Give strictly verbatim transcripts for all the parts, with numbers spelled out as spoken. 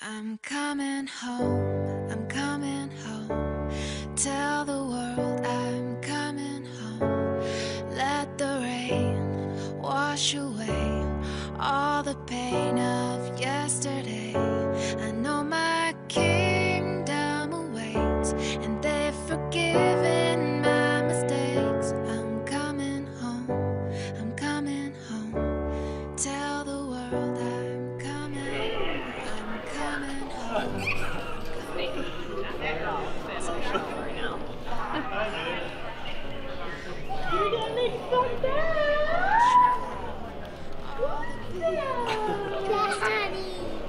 I'm coming home, I'm coming home. Tell the world I'm coming home. Let the rain wash away all the pain of yesterday. I know my kingdom awaits, and they've forgiven my mistakes. I'm coming home, I'm coming home. Tell the world I'm coming, I'm coming home. You're gonna make some dance! Daddy!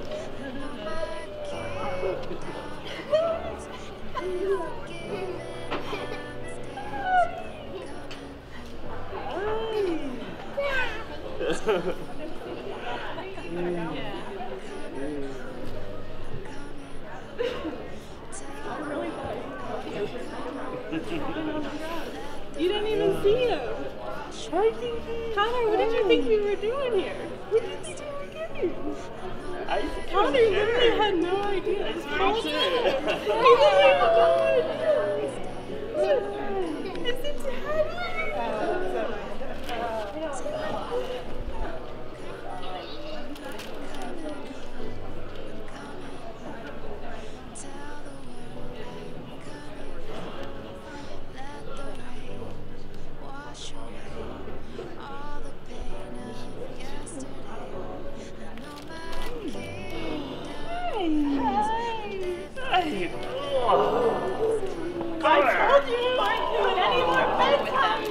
You didn't even see him. Connor, what did you think we were doing here? What did you think we were doing? Connor literally had no idea. It's all good. He's like, is it Daddy? I told you we weren't doing any more bedtime.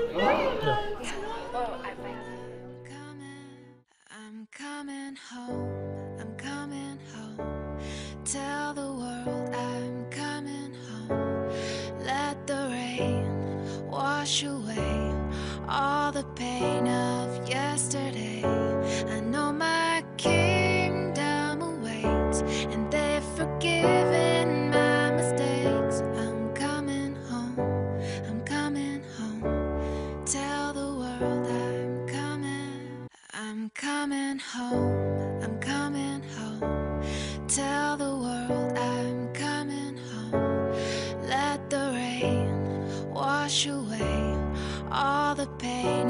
I'm coming home, I'm coming home. Tell the world I'm coming home. Let the rain wash away all the pain of yesterday. I know my kingdom awaits, and they've forgiven my mistakes. I'm coming home, I'm coming home. Tell the world I'm coming, I'm coming home, I'm coming home. Tell the world I'm coming home. Let the rain wash away all the pain